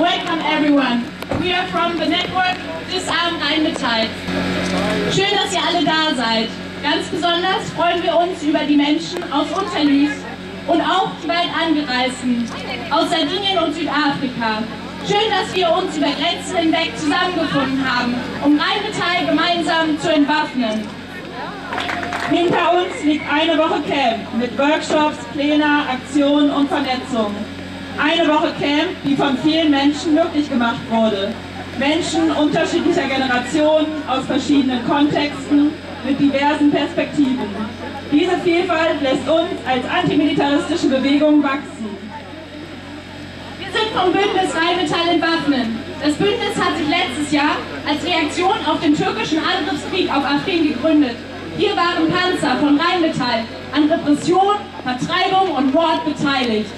Welcome everyone. We are from the network Disarm Rheinmetall. Schön, dass ihr alle da seid. Ganz besonders freuen wir uns über die Menschen aus Unterlüß und auch die weit Angereisten aus Sardinien und Südafrika. Schön, dass wir uns über Grenzen hinweg zusammengefunden haben, um Rheinmetall gemeinsam zu entwaffnen. Hinter uns liegt eine Woche Camp mit Workshops, Pläne, Aktionen und Vernetzung. Eine Woche Camp, die von vielen Menschen möglich gemacht wurde. Menschen unterschiedlicher Generationen aus verschiedenen Kontexten mit diversen Perspektiven. Diese Vielfalt lässt uns als antimilitaristische Bewegung wachsen. Wir sind vom Bündnis Rheinmetall entwaffnen. Das Bündnis hat sich letztes Jahr als Reaktion auf den türkischen Angriffskrieg auf Afrin gegründet. Hier waren Panzer von Rheinmetall an Repression, Vertreibung und Mord beteiligt.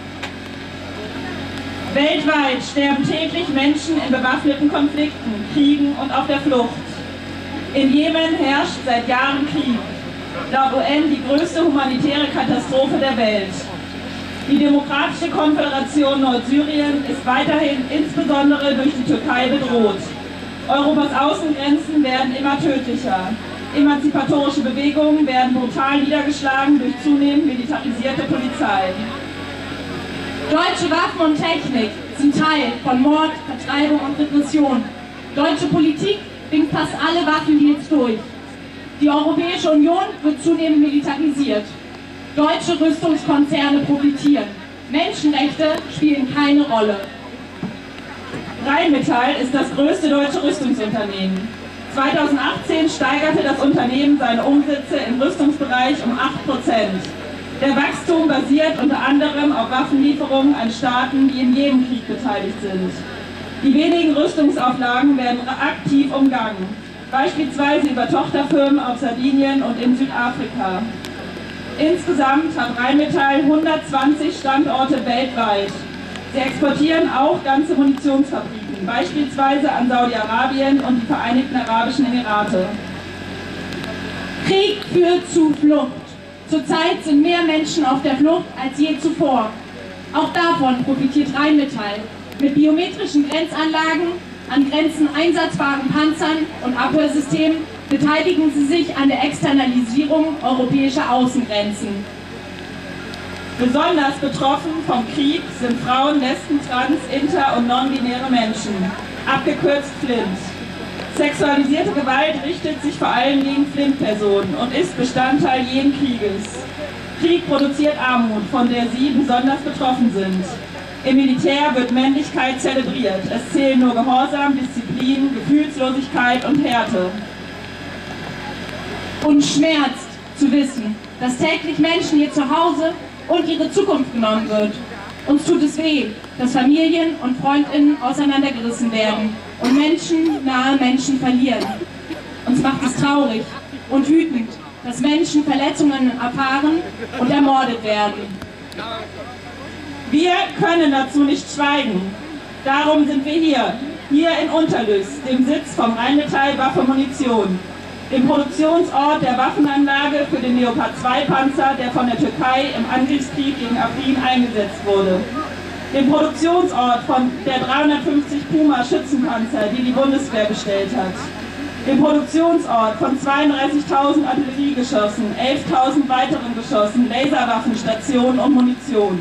Weltweit sterben täglich Menschen in bewaffneten Konflikten, Kriegen und auf der Flucht. In Jemen herrscht seit Jahren Krieg. Laut UN die größte humanitäre Katastrophe der Welt. Die Demokratische Konföderation Nordsyrien ist weiterhin insbesondere durch die Türkei bedroht. Europas Außengrenzen werden immer tödlicher. Emanzipatorische Bewegungen werden brutal niedergeschlagen durch zunehmend militarisierte Polizei. Deutsche Waffen und Technik sind Teil von Mord, Vertreibung und Repression. Deutsche Politik winkt fast alle Waffendeals durch. Die Europäische Union wird zunehmend militarisiert. Deutsche Rüstungskonzerne profitieren. Menschenrechte spielen keine Rolle. Rheinmetall ist das größte deutsche Rüstungsunternehmen. 2018 steigerte das Unternehmen seine Umsätze im Rüstungsbereich um 8%. Der Wachstum basiert unter anderem auf Waffenlieferungen an Staaten, die in jedem Krieg beteiligt sind. Die wenigen Rüstungsauflagen werden aktiv umgangen, beispielsweise über Tochterfirmen auf Sardinien und in Südafrika. Insgesamt hat Rheinmetall 120 Standorte weltweit. Sie exportieren auch ganze Munitionsfabriken, beispielsweise an Saudi-Arabien und die Vereinigten Arabischen Emirate. Krieg führt zu Flucht. Zurzeit sind mehr Menschen auf der Flucht als je zuvor. Auch davon profitiert Rheinmetall. Mit biometrischen Grenzanlagen, an Grenzen einsatzbaren Panzern und Abhörsystemen beteiligen sie sich an der Externalisierung europäischer Außengrenzen. Besonders betroffen vom Krieg sind Frauen, Lesben, Trans-, Inter- und non-binäre Menschen, abgekürzt Flint. Sexualisierte Gewalt richtet sich vor allem gegen Flint-Personen und ist Bestandteil jeden Krieges. Krieg produziert Armut, von der sie besonders betroffen sind. Im Militär wird Männlichkeit zelebriert. Es zählen nur Gehorsam, Disziplin, Gefühlslosigkeit und Härte. Uns schmerzt zu wissen, dass täglich Menschen hier zu Hause und ihre Zukunft genommen wird. Uns tut es weh, dass Familien und FreundInnen auseinandergerissen werden und Menschen nahe Menschen verlieren. Uns macht es traurig und wütend, dass Menschen Verletzungen erfahren und ermordet werden. Wir können dazu nicht schweigen. Darum sind wir hier in Unterlüß, dem Sitz vom Rheinmetall Waffe Munition, dem Produktionsort der Waffenanlage für den Leopard-2-Panzer, der von der Türkei im Angriffskrieg gegen Afrin eingesetzt wurde. Dem Produktionsort von der 350 Puma-Schützenpanzer, die die Bundeswehr bestellt hat. Dem Produktionsort von 32.000 Artilleriegeschossen, 11.000 weiteren Geschossen, Laserwaffenstationen und Munition.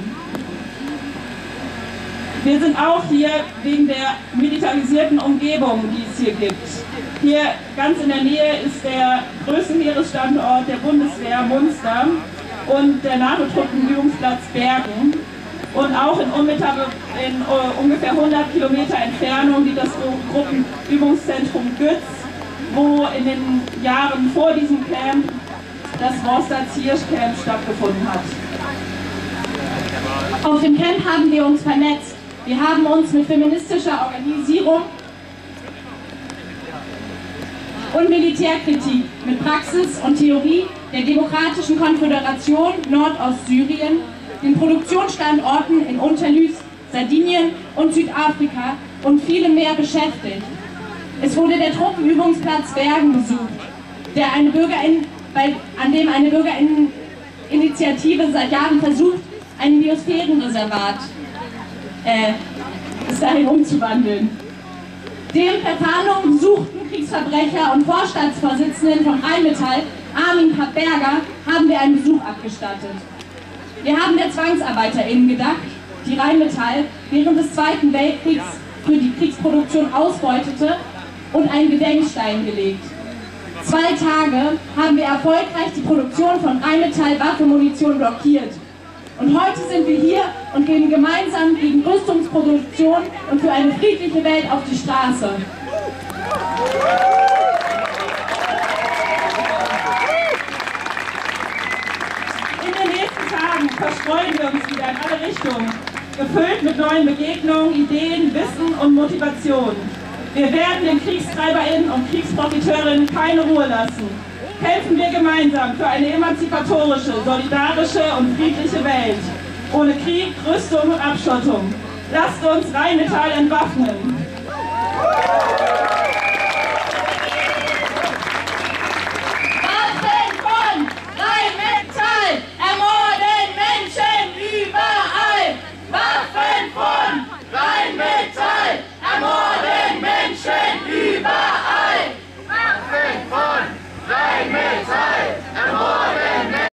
Wir sind auch hier wegen der militarisierten Umgebung, die es hier gibt. Hier ganz in der Nähe ist der größte Heeresstandort der Bundeswehr, Munster, und der NATO-Truppenübungsplatz Bergen. Und auch in ungefähr 100 Kilometer Entfernung liegt das Gruppenübungszentrum Gütz, wo in den Jahren vor diesem Camp das Rostads-Hirsch-Camp stattgefunden hat. Auf dem Camp haben wir uns vernetzt. Wir haben uns mit feministischer Organisierung und Militärkritik, mit Praxis und Theorie der Demokratischen Konföderation Nordostsyrien, den Produktionsstandorten in Unterlüß, Sardinien und Südafrika und vielem mehr beschäftigt. Es wurde der Truppenübungsplatz Bergen besucht, an dem eine Bürgerinitiative seit Jahren versucht, ein Biosphärenreservat bis dahin umzuwandeln. Dem per Fahndung gesuchten Kriegsverbrecher und Vorstandsvorsitzenden von Rheinmetall, Armin Papp-Berger, haben wir einen Besuch abgestattet. Wir haben der ZwangsarbeiterInnen gedacht, die Rheinmetall während des Zweiten Weltkriegs für die Kriegsproduktion ausbeutete, und einen Gedenkstein gelegt. 2 Tage haben wir erfolgreich die Produktion von Rheinmetall Waffenmunition blockiert. Und heute sind wir hier und gehen gemeinsam gegen Rüstungsproduktion und für eine friedliche Welt auf die Straße. In den nächsten Tagen verstreuen wir uns wieder in alle Richtungen, gefüllt mit neuen Begegnungen, Ideen, Wissen und Motivation. Wir werden den KriegstreiberInnen und Kriegsprofiteurinnen keine Ruhe lassen. Kämpfen wir gemeinsam für eine emanzipatorische, solidarische und friedliche Welt. Ohne Krieg, Rüstung und Abschottung. Lasst uns Rheinmetall entwaffnen.